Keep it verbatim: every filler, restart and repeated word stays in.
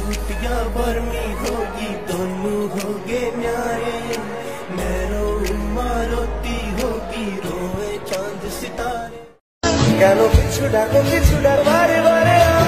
छुट्टियां बरमी होगी, दोनों होगे न्यारे। मैं रोऊं रोती होगी, रोए चांद सितारे। কেন পিছু ডাকো পিছু ডাক বারে বারে